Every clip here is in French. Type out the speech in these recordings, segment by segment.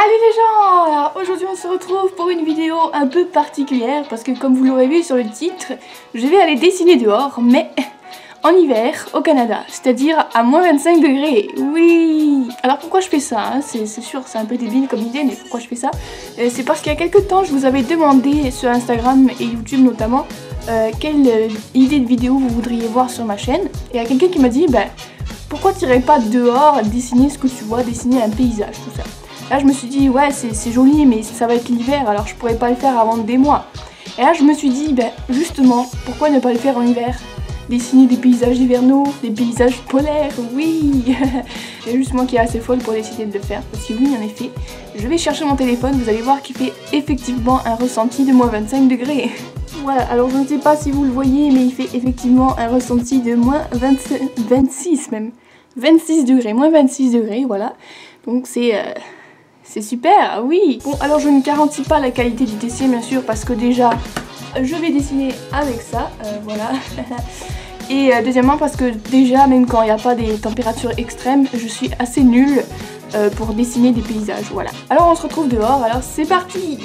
Salut les gens! Alors aujourd'hui on se retrouve pour une vidéo un peu particulière parce que comme vous l'aurez vu sur le titre, je vais aller dessiner dehors mais en hiver au Canada, c'est-à-dire à moins 25 degrés. Oui! Alors pourquoi je fais ça hein? C'est sûr c'est un peu débile comme idée, mais pourquoi je fais ça? C'est parce qu'il y a quelques temps je vous avais demandé sur Instagram et YouTube notamment quelle idée de vidéo vous voudriez voir sur ma chaîne, et il y a quelqu'un qui m'a dit pourquoi tu irais pas dehors dessiner ce que tu vois, dessiner un paysage, tout ça. Là je me suis dit ouais c'est joli mais ça va être l'hiver alors je pourrais pas le faire avant des mois. Et là je me suis dit justement pourquoi ne pas le faire en hiver? Dessiner des paysages hivernaux, des paysages polaires, oui. C'est juste moi qui est assez folle pour décider de le faire. Parce que oui en effet, je vais chercher mon téléphone, vous allez voir qu'il fait effectivement un ressenti de moins 25 degrés. Voilà, alors je ne sais pas si vous le voyez mais il fait effectivement un ressenti de moins 26 même. 26 degrés, moins 26 degrés, voilà. Donc c'est super, oui. Bon, alors je ne garantis pas la qualité du dessin bien sûr parce que déjà je vais dessiner avec ça, voilà. Et deuxièmement parce que déjà même quand il n'y a pas des températures extrêmes, je suis assez nulle pour dessiner des paysages, voilà. Alors on se retrouve dehors, alors c'est parti.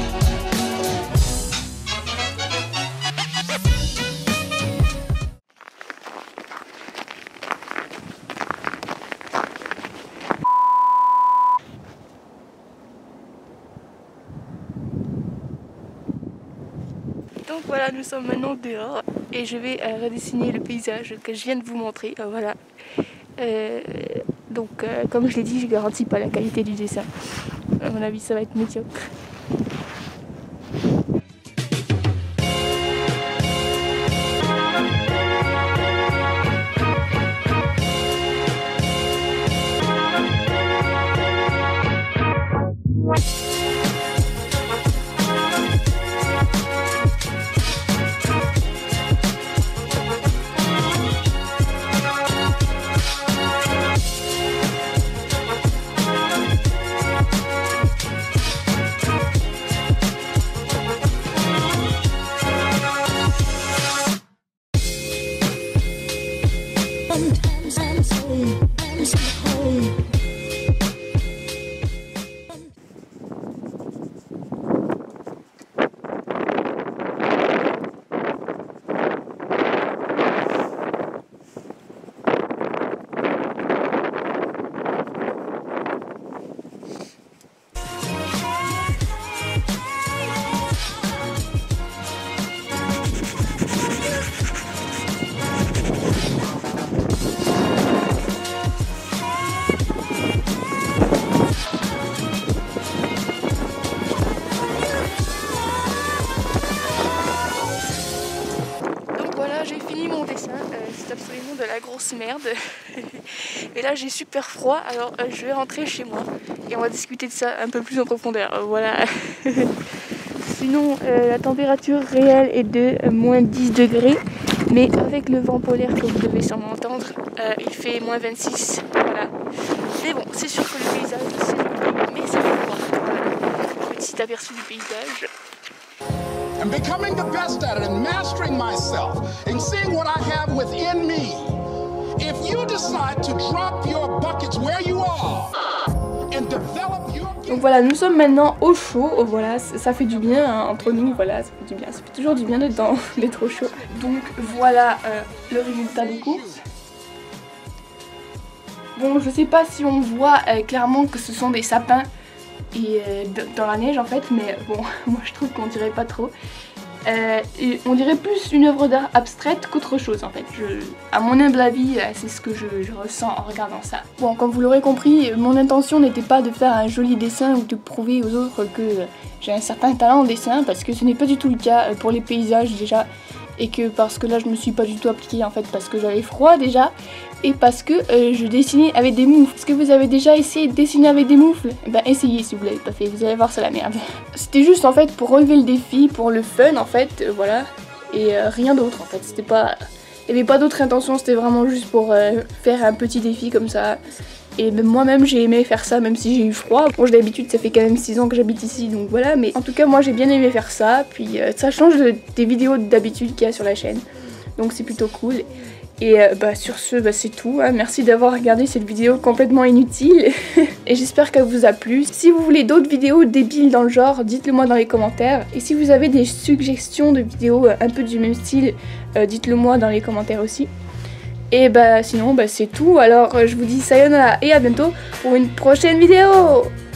Donc voilà, nous sommes maintenant dehors et je vais redessiner le paysage que je viens de vous montrer, voilà. Donc comme je l'ai dit, je garantis pas la qualité du dessin. À mon avis ça va être médiocre. J'ai fini mon dessin, c'est absolument de la grosse merde. Et là j'ai super froid, alors je vais rentrer chez moi et on va discuter de ça un peu plus en profondeur, voilà. Sinon la température réelle est de moins 10 degrés, mais avec le vent polaire que vous devez sûrement entendre, il fait moins 26, voilà. Mais bon, c'est sûr que le paysage c'est joli, mais c'est froid, voilà. Petit aperçu du paysage. And becoming the best at it and mastering myself and seeing what I have within me. If you decide to drop your buckets where you are and develop your... Donc voilà, nous sommes maintenant au chaud, voilà, ça fait du bien hein, entre nous, voilà, ça fait du bien, ça fait toujours du bien d'être au chaud. Donc voilà le résultat des courses. Bon, je sais pas si on voit clairement que ce sont des sapins et dans la neige en fait, mais bon moi je trouve qu'on dirait pas trop. Et on dirait plus une œuvre d'art abstraite qu'autre chose en fait. À mon humble avis, c'est ce que je ressens en regardant ça. Bon, comme vous l'aurez compris, mon intention n'était pas de faire un joli dessin ou de prouver aux autres que j'ai un certain talent en dessin, parce que ce n'est pas du tout le cas pour les paysages déjà, et que parce que là je me suis pas du tout appliquée en fait parce que j'avais froid déjà, et parce que je dessinais avec des moufles. Est-ce que vous avez déjà essayé de dessiner avec des moufles? Ben essayez si vous l'avez pas fait, vous allez voir c'est la merde. C'était juste en fait pour relever le défi, pour le fun en fait, voilà, et rien d'autre en fait, c'était pas... Il n'y avait pas d'autre intention, c'était vraiment juste pour faire un petit défi comme ça. Et moi-même j'ai aimé faire ça même si j'ai eu froid. Bon, d'habitude ça fait quand même 6 ans que j'habite ici donc voilà, mais en tout cas moi j'ai bien aimé faire ça. Puis ça change des vidéos d'habitude qu'il y a sur la chaîne, donc c'est plutôt cool. Et sur ce c'est tout, hein. Merci d'avoir regardé cette vidéo complètement inutile. et j'espère qu'elle vous a plu. Si vous voulez d'autres vidéos débiles dans le genre, dites-le moi dans les commentaires. Et si vous avez des suggestions de vidéos un peu du même style, dites-le moi dans les commentaires aussi. Et bah sinon c'est tout, alors je vous dis sayonara et à bientôt pour une prochaine vidéo.